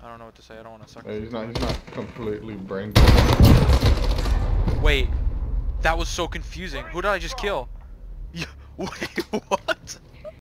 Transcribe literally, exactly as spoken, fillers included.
I don't know what to say. I don't want to suck. Hey, he's not. He's not completely brain. Wait, that was so confusing. Who did I just kill? Wait, what?